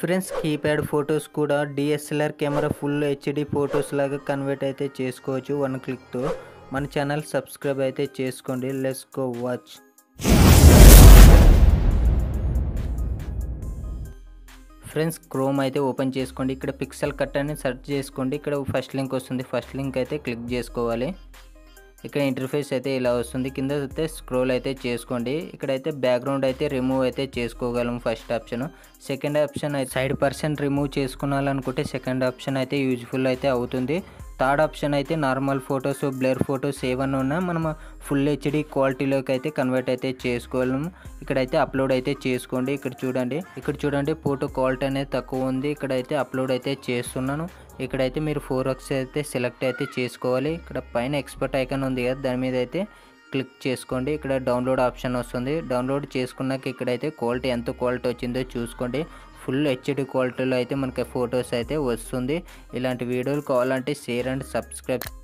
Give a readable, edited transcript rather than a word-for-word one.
Friends keypad photos కూడా DSLR camera full HD photos లాగా convert అయితే చేసుకోవచ్చు వన్ క్లిక్తో. మన ఛానల్ సబ్స్క్రైబ్ అయితే చేసుకోండి. Let's go watch. Friends Chrome అయితే ఓపెన్ చేసుకోండి. ఇక్కడ పిక్సెల్ కట్ అని సెర్చ్ చేసుకోండి. ఇక్కడ ఫస్ట్ లింక్ వస్తుంది. ఫస్ట్ లింక్ అయితే క్లిక్ చేసుకోవాలి. ఇక్కడ ఇంటర్ఫేస్ అయితే ఇలా వస్తుంది. కింద అయితే స్క్రోల్ అయితే చేసుకోండి. ఇక్కడైతే బ్యాక్గ్రౌండ్ అయితే రిమూవ్ అయితే చేసుకోగలం ఫస్ట్ ఆప్షన్. సెకండ్ ఆప్షన్ అయితే సైడ్ పర్సన్ రిమూవ్ చేసుకోవాలనుకుంటే సెకండ్ ఆప్షన్ అయితే యూజ్ఫుల్ అయితే అవుతుంది. థర్డ్ ఆప్షన్ అయితే నార్మల్ ఫొటోస్, బ్లర్ ఫొటోస్ ఏమన్నా ఉన్నా మనం ఫుల్ హెచ్డి క్వాలిటీలోకి అయితే కన్వర్ట్ అయితే చేసుకోగలము. ఇక్కడైతే అప్లోడ్ అయితే చేసుకోండి. ఇక్కడ చూడండి ఫోటో క్వాలిటీ అనేది తక్కువ ఉంది. ఇక్కడైతే అప్లోడ్ అయితే చేస్తున్నాను. ఇక్కడైతే మీరు 4x అయితే సెలెక్ట్ అయితే చేసుకోవాలి. ఇక్కడ పైన ఎక్స్పర్ట్ ఐకాన్ ఉంది కదా, దాని మీద అయితే క్లిక్ చేసుకోండి. ఇక్కడ డౌన్లోడ్ ఆప్షన్ వస్తుంది. డౌన్లోడ్ చేసుకున్నాక ఇక్కడైతే క్వాలిటీ ఎంత క్వాలిటీ వచ్చిందో చూసుకోండి. ఫుల్ హెచ్డి క్వాలిటీలో అయితే మనకి ఫొటోస్ అయితే వస్తుంది. ఇలాంటి వీడియోలు కావాలంటే షేర్ అండ్ సబ్స్క్రైబ్.